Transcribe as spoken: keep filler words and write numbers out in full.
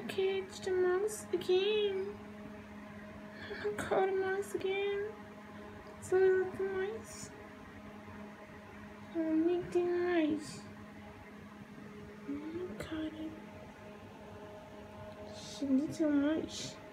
catch the mouse again. I caught the mouse again. So the mice. So make the mice. I caught it. She little mice.